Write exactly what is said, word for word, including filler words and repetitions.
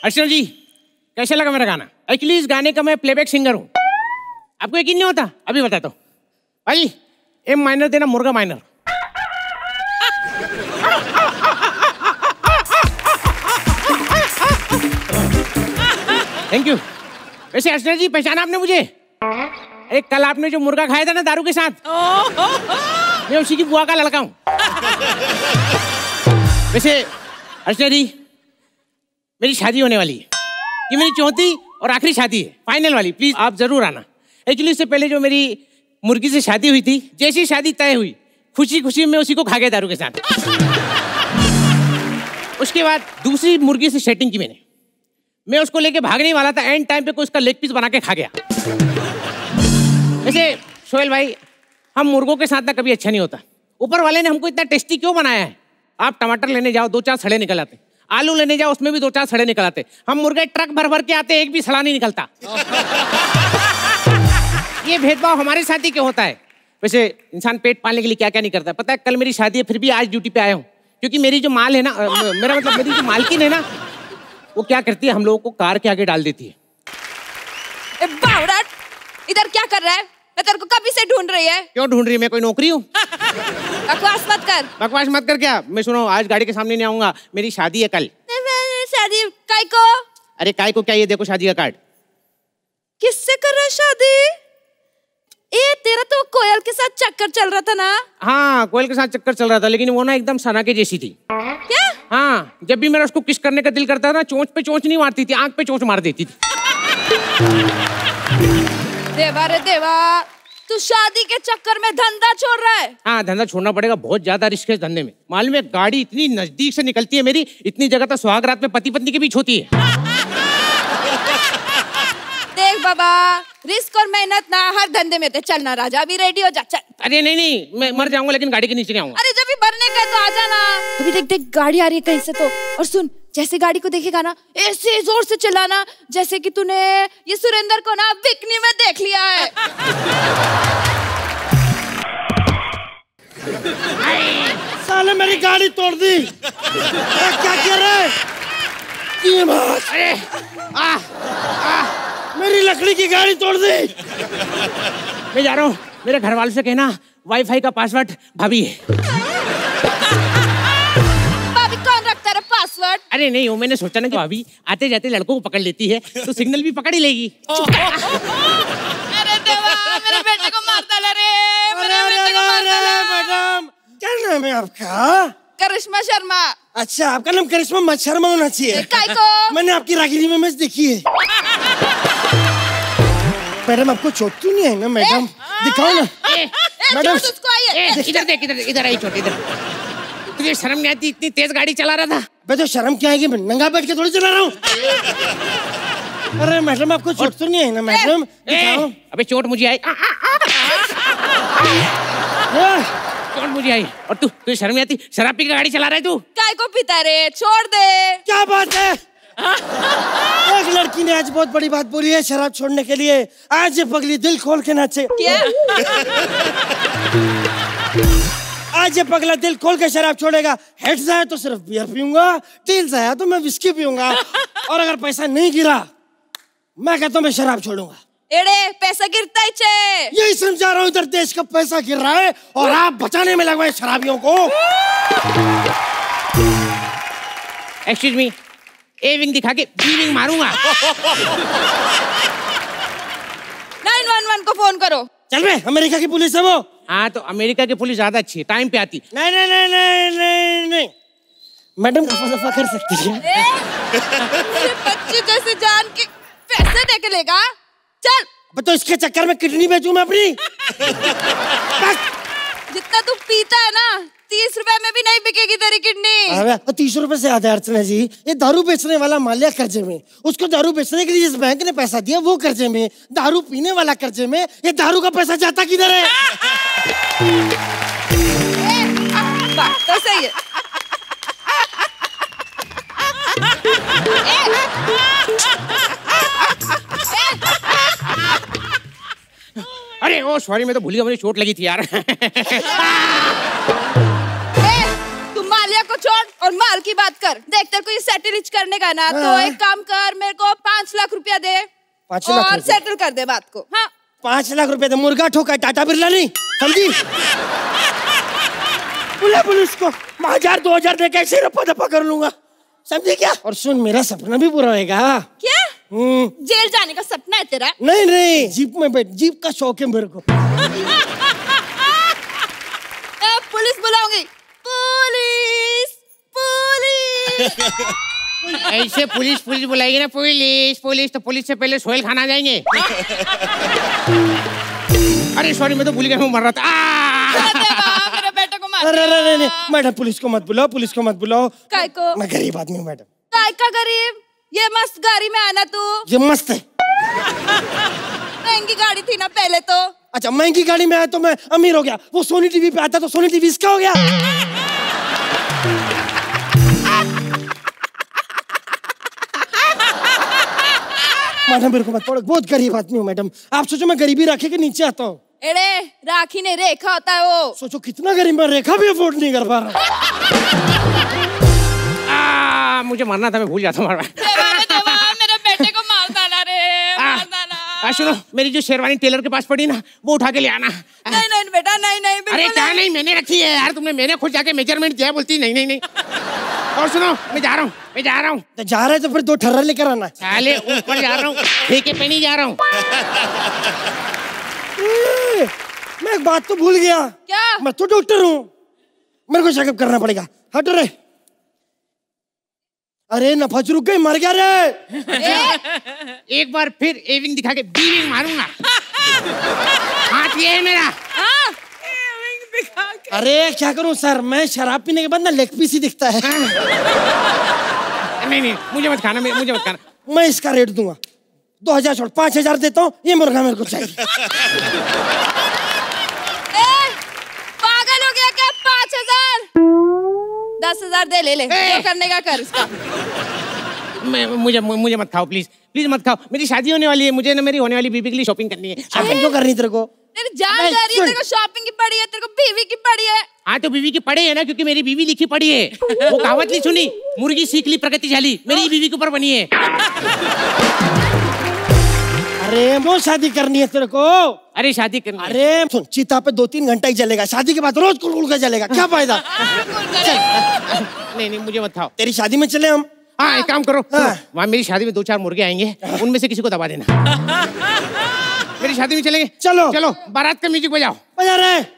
अर्चना जी, कैसे लगा मेरा गाना? एक्चुअली इस गाने का मैं प्लेबैक सिंगर हूँ। आपको यकीन नहीं होता? अभी बताता हूँ। भाई एम माइनर देना, मुर्गा माइनर। Thank you. वैसे अर्चना जी, पहचाना आपने मुझे? एक कल आपने जो मुर्गा खाया था ना दारू के साथ, मैं उसी की बुआ का लड़का हूँ। वैसे अर्चना जी, मेरी शादी होने वाली है। ये मेरी चौथी और आखिरी शादी है, फाइनल वाली। प्लीज आप जरूर आना। एक्चुअली इससे पहले जो मेरी मुर्गी से शादी हुई थी, जैसी शादी तय हुई, खुशी खुशी में उसी को खा गया दारू के साथ। उसके बाद दूसरी मुर्गी से सेटिंग की मैंने। मैं उसको लेके भागने वाला था, एंड टाइम पे कोई उसका लेग पीस बना के खा गया। वैसे सोहेल भाई, हम मुर्गों के साथ ना कभी अच्छा नहीं होता। ऊपर वाले ने हमको इतना टेस्टी क्यों बनाया है? आप टमाटर लेने जाओ, दो चार सड़े निकल आते। आलू लेने जाओ, उसमें भी दो चार सड़े निकल आते। हम मुर्गे ट्रक भर भर के आते, एक भी सड़ा नहीं निकलता। ये भेदभाव हमारे साथ ही क्यों होता है? वैसे इंसान पेट पालने के लिए क्या क्या नहीं करता। पता है, कल मेरी शादी है, फिर भी आज ड्यूटी पे आया हूँ, क्योंकि मेरी जो माल है ना, मेरा मतलब मेरी जो मालकिन है ना, वो क्या करती है, हम लोगों को कार के आगे डाल देती है। ए बावड़ट, इधर क्या कर रहा है? मैं तेरे को कभी से ढूंढ रही है। क्यों ढूंढ रही है? मैं कोई नौकरी हूँ? बकवास मत कर। बकवास मत कर क्या? मैं सुनो, आज गाड़ी के सामने नहीं आऊंगा, मेरी शादी है कल। शादी काय को? अरे काय को क्या, ये देखो शादी का कार्ड। किससे कर रहा है शादी? ए तेरा तो कोयल के साथ चक्कर चल रहा था ना? हाँ, कोयल के साथ चक्कर चल रहा था, लेकिन वो ना एकदम सना के जैसी थी। क्या? हाँ, जब भी मेरा उसको किस करने का दिल करता था ना, चोंच पे चोंच नहीं मारती थी, आंख पे चोंच मार देती थी। देवा रे देवा, तू शादी के चक्कर में धंधा छोड़ रहा है? हाँ, धंधा छोड़ना पड़ेगा, बहुत ज्यादा रिस्क है धंधे में। मालूम है, गाड़ी इतनी नजदीक से निकलती है मेरी, इतनी जगह तो सुहाग रात में पति पत्नी के बीच होती है। देख बाबा, रिस्क और मेहनत ना हर धंधे में थे। चलना राजा, अभी रेडी हो जा, चल। अरे नहीं नहीं, मैं मर जाऊंगा लेकिन गाड़ी के नीचे नहीं आऊंगा। अरे जब भी भरने का है तो आ जाना। अभी देख देख गाड़ी आ रही है कहीं से तो। और सुन, जैसे गाड़ी को देखेगा ना, ऐसे जोर से चिल्लाना जैसे कि तूने ये सुरेंद्र को ना बिकनी में देख लिया है। साले मेरी गाड़ी तोड़ दी। क्या कर रहा है? अरे आ, आ, मेरी लकड़ी की गाड़ी तोड़ दी। मैं जा रहा हूँ, मेरे घर वालों से कहना वाईफाई का पासवर्ड भाभी है। भाभी कौन रखता है पासवर्ड? अरे नहीं, वो मैंने सोचा ना कि भाभी आते जाते लड़कों को पकड़ लेती है, तो सिग्नल भी पकड़ ही लेगी। अरे देवा, मेरे बेटे को मार डाला रे, मेरे बेटे को मार डाला। मैडम, क्या नाम है आपका? करिश्मा शर्मा। अच्छा, आपका नाम करिश्मा मत शर्मा होना चाहिए। काय को? मैंने आपकी रागिनी में मैच देखी है। मैडम, आपको चोट क्यों नहीं है ना मैडम? दिखाओ ना मैडम। इधर देख, इधर इधर आई चोट, इधर। तुझे शर्म नहीं आती? इतनी तेज गाड़ी चला रहा था। मैं तो शर्म क्या आएगी, मैं नंगा बैठ के थोड़ी चला रहा हूँ। अरे मैडम, आपको चोट तो नहीं है ना मैडम? दिखाओ। अबे चोट मुझे आई, चोट मुझे आई। और तू, तुझे शर्म नहीं आती? शराब पी के गाड़ी चला रहा है तू? काय को पीता रे? छोड़ दे। क्या बात है? एक लड़की ने आज बहुत बड़ी बात बोली है शराब छोड़ने के लिए। आज ये पगली दिल खोल के नाचे। क्या? आज ये पगला दिल खोल के शराब छोड़ेगा। हेड्स आया तो सिर्फ बियर पीऊंगा, टेल्स आया तो मैं विस्की पीऊंगा, और अगर पैसा नहीं गिरा मैं कहता हूँ मैं शराब छोड़ूंगा। एड़े, पैसा गिरता ही चे। यही समझा रहा हूँ, इधर देश का पैसा गिर रहा है और आप बचाने में लगवाए शराबियों को। एक्सक्यूज मी, ए विंग दिखा के बी विंग मारूंगा। नाइन वन वन को फोन करो। चल बे, अमेरिका की पुलिस है वो। हाँ, तो अमेरिका की पुलिस ज्यादा अच्छी है, टाइम पे आती। नहीं नहीं नहीं नहीं नहीं नहीं, मैडम दफा दफा कर सकती है। बच्चे जैसे जान के पैसे दे के लेगा। चल। तो इसके चक्कर में किडनी बेचूं मैं अपनी? जितना तू पीता है ना, तीस रुपए में भी नहीं बिकेगी तेरी किडनी। अबे तीस रुपए से याद है अर्चना जी, ये दारू बेचने वाला मालिया कर्जे में, उसको दारू बेचने के लिए जिस बैंक ने पैसा दिया वो कर्जे में, दारू पीने वाला कर्जे में, ये दारू का पैसा जाता किधर है? बात तो सही है। अरे ओ सॉरी, मैं तो भूल गया, मुझे चोट लगी थी यार। तुम मालिया को छोड़ छोड़ और माल की बात कर। देख तेरे को ये सेटल करने का ना, तो एक काम कर, मेरे को पांच लाख रुपया दे पांच लाख और सेटल कर दे बात को। हाँ पांच लाख रुपए दे, मुर्गा ठोका टाटा बिरला नहीं, समझी? बुला पुलिस को, हजार दो हजार दे कैसे रप्पा दप्पा कर लूंगा, समझे क्या? और सुन, मेरा सपना भी पूरा होएगा। क्या? जेल जाने का सपना है तेरा? नहीं नहीं, जीप में बैठ, जीप का शौक है मेरे को। पुलिस बुलाऊंगी, पुलिस पुलिस। ऐसे पुलिस पुलिस बुलाएगी ना, पुलिस पुलिस, तो पुलिस से पहले सोहेल खाना जाएंगे। अरे सॉरी, मैं तो भूल गया, मैं मर रहा था। मेरे बेटे को मार। अरे अरे नहीं, मैडम पुलिस को मत बुलाओ, पुलिस को मत बुलाओ। काय को? मैं गरीब आदमी हूँ मैडम। काय का गरीब? ये मस्त गाड़ी में आना तू। ये मस्त है। महंगी गाड़ी थी ना पहले तो। अच्छा, महंगी गाड़ी में आया तो मैं अमीर हो गया। वो सोनी टीवी पे आता तो सोनी टीवी इसका हो गया। मैडम मेरे को मत पड़ो, बहुत गरीब आदमी हूँ मैडम। आप सोचो मैं गरीबी राखी के नीचे आता हूँ। एड़े राखी ने रेखा होता है वो। सोचो कितना गरीब, मैं रेखा भी अफोर्ड नहीं कर पा रहा। आ, मुझे मरना था, मैं भूल जाता हूँ। मेरे बेटे को मार डाला रे, मार डाला। सुनो, मेरी जो शेरवानी टेलर के पास पड़ी ना, वो उठा के ले आना। नहीं नहीं बेटा, नहीं नहीं। अरे क्या नहीं, मैंने रखी है यार, तुमने मैंने खुद जाके मेजरमेंट दिया, बोलती नहीं नहीं नहीं। और सुनो, मैं जा रहा हूँ, मैं जा रहा हूँ। तो जा रहे तो फिर दो ठर्रा लेकर आना। साले ऊपर जा रहा हूँ, ठेके पे नहीं जा रहा हूँ। मैं एक बात तो भूल गया। क्या? मैं तो डॉक्टर हूँ, मेरे को चेकअप करना पड़ेगा। हटो रे। अरे नफज रुक गई, मर गया रे। एक बार फिर एविंग दिखा के बीविंग मारूंगा। हाथ ये है मेरा। अरे क्या करूं सर, मैं शराब पीने के बाद ना लेग पीस ही दिखता है। नहीं नहीं, मुझे मत खाना, मुझे मत खाना। मैं इसका रेट दूंगा, दो हजार छोड़, पांच हजार देता हूँ। ये मुर्गा मेरे को चाहिए। ए, पागल हो गया क्या? पांच हजार दस हजार दे, ले ले, जो करने का कर इसका। मैं मुझे मुझे मत खाओ प्लीज, प्लीज मत खाओ। मेरी शादी होने वाली है, मुझे ना मेरी होने वाली बीबी के लिए शॉपिंग करनी है। शॉपिंग क्यों करनी तेरे को? तेरी जान जा रही है, तेरे को शॉपिंग की पड़ी है, तेरे को बीवी की पड़ी है। हाँ तो बीवी की पड़े है ना, क्योंकि मेरी बीवी लिखी पड़ी है। वो कहावत नहीं सुनी, मुर्गी सीख ली प्रगतिशाली, मेरी बीवी के ऊपर बनी है। अरे वो शादी करनी है तेरे को? अरे शादी करनी है। अरे सुन, चीता पे दो तीन घंटा ही जलेगा, शादी के बाद रोज कुल का जलेगा, क्या फायदा? नहीं नहीं, मुझे मत खाओ। तेरी शादी में चले हम। हाँ एक काम करो, हाँ। वहाँ मेरी शादी में दो चार मुर्गे आएंगे, उनमें से किसी को दबा देना। मेरी शादी में चलेंगे। चलो चलो, बारात का म्यूजिक बजाओ। बजा रहे।